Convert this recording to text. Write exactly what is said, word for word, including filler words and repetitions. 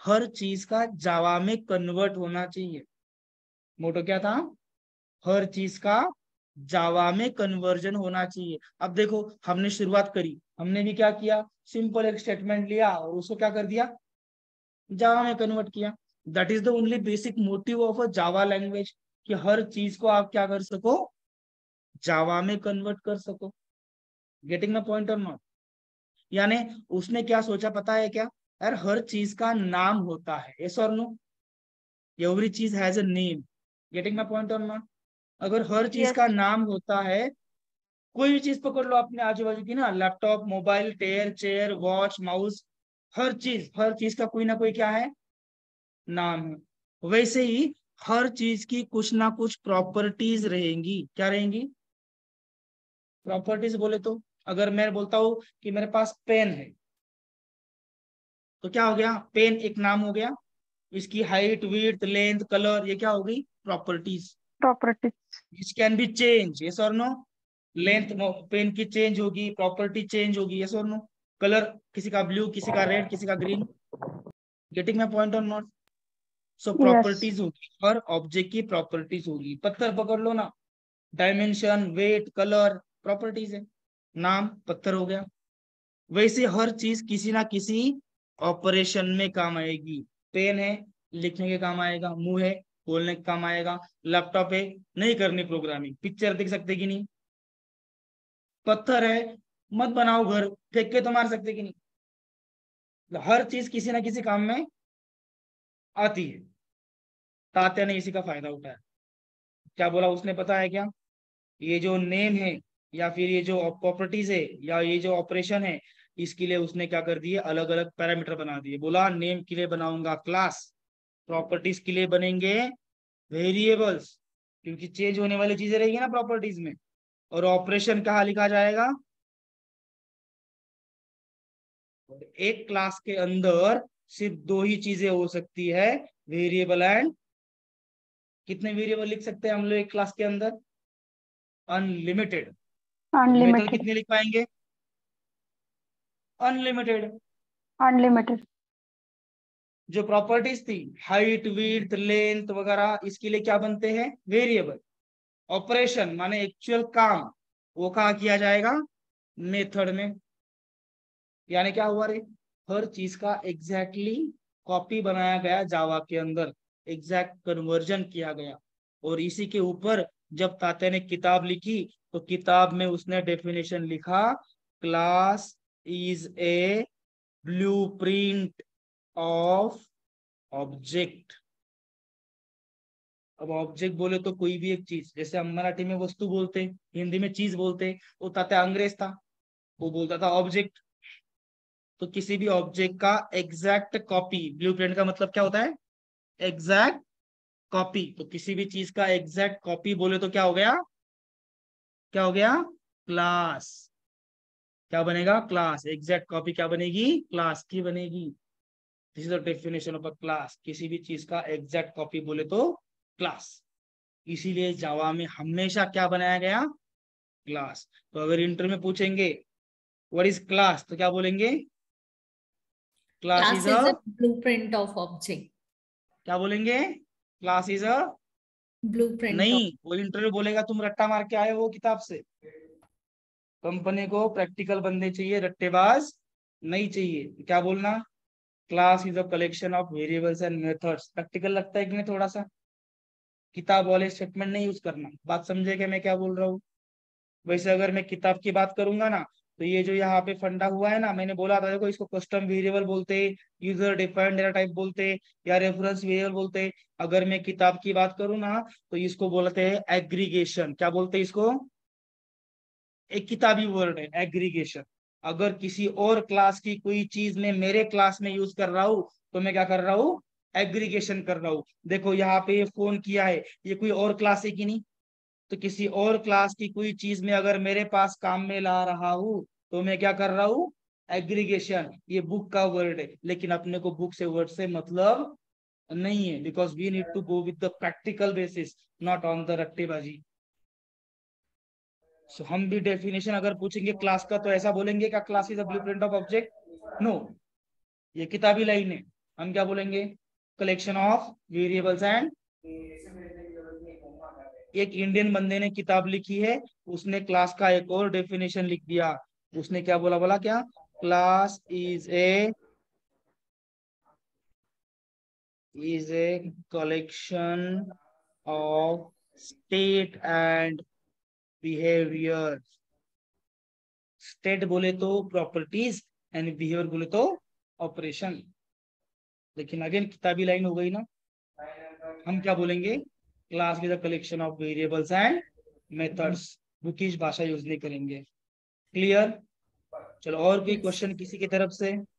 हर चीज का जावा में कन्वर्ट होना चाहिए। मोटो क्या था? हर चीज का जावा में कन्वर्जन होना चाहिए। अब देखो, हमने शुरुआत करी, हमने भी क्या किया, सिंपल एक स्टेटमेंट लिया और उसको क्या कर दिया, जावा में कन्वर्ट किया। That is the only basic motive of a Java language, कि हर चीज को आप क्या कर सको, जावा में कन्वर्ट कर सको। Getting the point or not? यानी उसने क्या सोचा पता है क्या, यार हर चीज का नाम होता है, यस और नो, एवरी चीज has a name. Getting my point or not? अगर हर चीज यस। का नाम होता है, कोई भी चीज पकड़ लो अपने आजू बाजू की ना, लैपटॉप, मोबाइल, टेयर, चेयर, वॉच, माउस, हर चीज, हर चीज का कोई ना कोई क्या है, नाम है। वैसे ही हर चीज की कुछ ना कुछ प्रॉपर्टीज रहेंगी। क्या रहेंगी? प्रॉपर्टीज बोले तो, अगर मैं बोलता हूं कि मेरे पास पेन है, तो क्या हो गया, पेन एक नाम हो गया। इसकी हाइट, विड्थ, लेंथ, कलर, ये क्या हो गई, properties. Property. It can be change, yes or no. Length pen की चेंज होगी, प्रॉपर्टी चेंज होगी, यस और नो। कलर, किसी का ब्लू, किसी का रेड, किसी का green. Getting my point or not? So yes. Properties होगी, हर ऑब्जेक्ट की प्रॉपर्टीज होगी। पत्थर पकड़ लो ना, डायमेंशन, वेट, कलर, प्रॉपर्टीज है, नाम पत्थर हो गया। वैसे हर चीज किसी ना किसी ऑपरेशन में काम आएगी। पेन है, लिखने के काम आएगा। मुंह है, बोलने के काम आएगा। लैपटॉप है, नहीं करनी प्रोग्रामिंग, पिक्चर देख सकते कि नहीं। पत्थर है, मत बनाओ घर, फेंक के तो मार सकते कि नहीं। मतलब हर चीज किसी ना किसी काम में आती है। तात्या ने इसी का फायदा उठाया। क्या बोला उसने पता है क्या, ये जो नेम है, या फिर ये जो प्रॉपर्टीज है, या ये जो ऑपरेशन है, इसके लिए उसने क्या कर दिए, अलग अलग पैरामीटर बना दिए। बोला नेम के लिए बनाऊंगा क्लास, प्रॉपर्टीज के लिए बनेंगे वेरिएबल्स, क्योंकि चेंज होने वाली चीजें रहेगी ना प्रॉपर्टीज में। और ऑपरेशन कहाँ लिखा जाएगा, एक क्लास के अंदर सिर्फ दो ही चीजें हो सकती है, वेरिएबल एंड, कितने वेरिएबल लिख सकते हैं हम लोग एक क्लास के अंदर, अनलिमिटेड। और मेथड अनलिमिटेड। कितने लिख पाएंगे, अनलिमिटेड। अनलिमिटेड। जो प्रॉपर्टीज थी, हाइट, विड्थ, लेंथ वगैरह, इसके लिए क्या बनते हैं, वेरिएबल। ऑपरेशन माने एक्चुअल काम, वो कहाँ किया जाएगा, मेथड में। यानी क्या हुआ रे, हर चीज का एग्जैक्टली कॉपी बनाया गया जावा के अंदर, एग्जैक्ट कन्वर्जन किया गया। और इसी के ऊपर जब तात्या ने किताब लिखी, तो किताब में उसने डेफिनेशन लिखा, class is a blueprint of object. अब ऑब्जेक्ट बोले तो कोई भी एक चीज, जैसे हम मराठी में वस्तु बोलते, हिंदी में चीज बोलते, वो तात्या अंग्रेज था, वो बोलता था ऑब्जेक्ट। तो किसी भी ऑब्जेक्ट का एग्जैक्ट कॉपी, ब्लूप्रिंट का मतलब क्या होता है, एग्जैक्ट कॉपी। तो किसी भी चीज का एग्जैक्ट कॉपी बोले तो क्या हो गया, क्या हो गया, क्लास। क्या बनेगा, क्लास। एग्जैक्ट कॉपी क्या बनेगी, क्लास की बनेगी। This is the definition of a class, किसी भी चीज का एग्जैक्ट कॉपी बोले तो क्लास। इसीलिए जावा में हमेशा क्या बनाया गया, क्लास। तो अगर इंटर में पूछेंगे व्हाट इज क्लास, तो क्या बोलेंगे, class is Class a, is a blueprint of object. क्या बोलेंगे, class is a, Blueprint of नहीं, वो इंटरव्यू बोलेगा तुम रट्टा मार के आए हो किताब से। कंपनी को प्रैक्टिकल बंदे चाहिए, रट्टेबाज नहीं चाहिए। क्या बोलना, class is a collection of variables and methods. Practical लगता है कि नहीं थोड़ा सा, किताब वाले स्टेटमेंट नहीं यूज करना। बात समझे क्या मैं क्या बोल रहा हूँ? वैसे अगर मैं किताब की बात करूंगा ना, तो ये जो यहाँ पे फंडा हुआ है ना, मैंने बोला था देखो, इसको कस्टम वेरिएबल बोलते, यूजर डिफाइंड डेटा टाइप बोलते, या रेफरेंस वेरिएबल बोलते। अगर मैं किताब की बात करूँ ना, तो इसको बोलते हैं एग्रीगेशन। क्या बोलते हैं इसको, एक किताबी वर्ड है एग्रीगेशन। अगर किसी और क्लास की कोई चीज मैं मेरे क्लास में यूज कर रहा हूँ, तो मैं क्या कर रहा हूँ, एग्रीगेशन कर रहा हूँ। देखो यहाँ पे ये फोन किया है, ये कोई और क्लास है कि नहीं। तो किसी और क्लास की कोई चीज में अगर मेरे पास काम में ला रहा हूँ, तो मैं क्या कर रहा हूँ, एग्रीगेशन। ये बुक का वर्ड है, लेकिन अपने को बुक से वर्ड से मतलब नहीं है, because we need to go with the practical basis, not on the रट्टेबाजी। सो हम भी डेफिनेशन अगर पूछेंगे क्लास का, तो ऐसा बोलेंगे क्या, class is a blueprint of object, no, ये किताबी लाइन है। हम क्या बोलेंगे? कलेक्शन ऑफ वेरिएबल्स एंड, एक इंडियन बंदे ने किताब लिखी है, उसने क्लास का एक और डेफिनेशन लिख दिया। उसने क्या बोला? बोला क्या? Class is a is a collection of state and behavior. State बोले तो प्रॉपर्टीज एंड बिहेवियर बोले तो ऑपरेशन। लेकिन अगेन किताबी लाइन हो गई ना। हम क्या बोलेंगे? Class is a collection of variables and methods. Bookish भाषा यूज नहीं करेंगे। क्लियर? चलो और कोई Yes. क्वेश्चन किसी की तरफ से?